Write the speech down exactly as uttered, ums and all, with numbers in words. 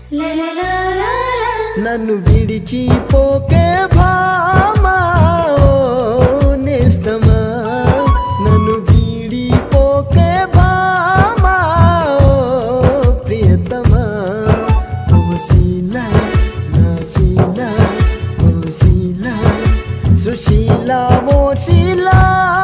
నన్ను విడిచిపోకే భామా ఓ నేస్తమా నన్ను విడిపోకే భామా ఓ ప్రియతమా ఓ శీలా నా శీలా ఓ శీలా సుశీలా ఓ శీలా